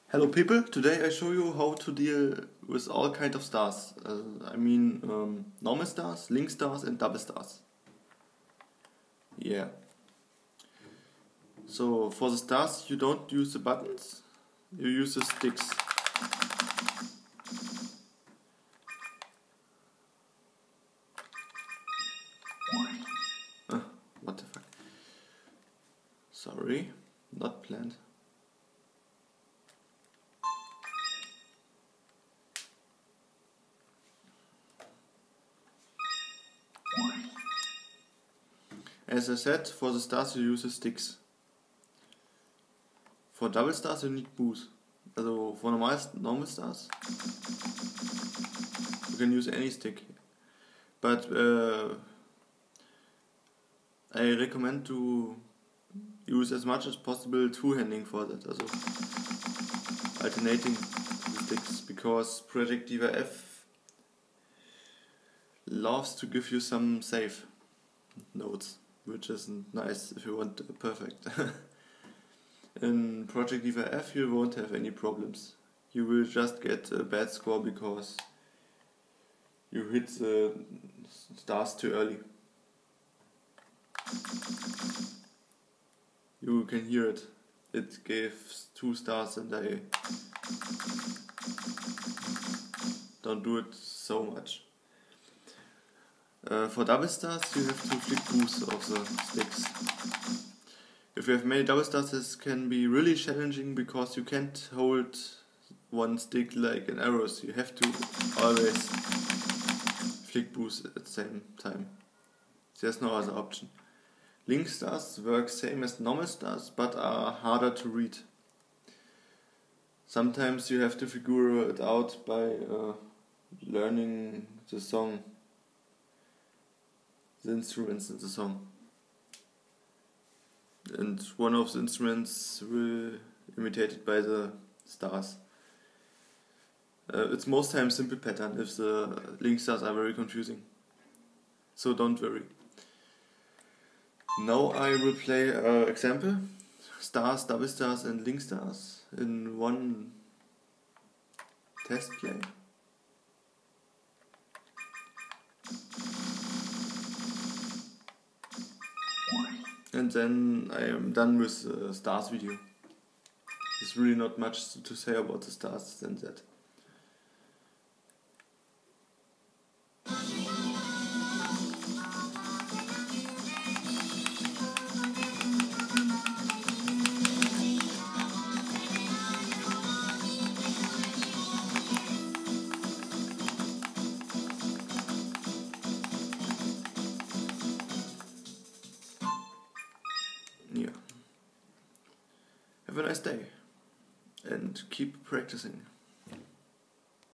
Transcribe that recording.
Hello people, today I show you how to deal with all kind of stars. Normal stars, link stars and double stars. Yeah. So for the stars you don't use the buttons, you use the sticks. What the fuck? Sorry, not planned. As I said, for the stars you use the sticks. For double stars you need boos. Also for normal stars you can use any stick. But I recommend to use as much as possible two-handing for that, also alternating the sticks, because Project Diva F loves to give you some safe notes, which isn't nice if you want perfect. In Project Diva F you won't have any problems. You will just get a bad score because you hit the stars too early. You can hear it. It gave 2 stars and I don't do it so much. For double stars you have to flick boos of the sticks. If you have many double stars this can be really challenging because you can't hold one stick like in arrows. You have to always flick boos at the same time. There's no other option. Link stars work same as normal stars but are harder to read. Sometimes you have to figure it out by learning the song, the instruments in the song. And one of the instruments will imitated by the stars. It's most times simple pattern if the link stars are very confusing. So don't worry. Now I will play an example, stars, double stars and link stars in one test play. And then I am done with the stars video. There's really not much to say about the stars than that. Yeah. Have a nice day and keep practicing.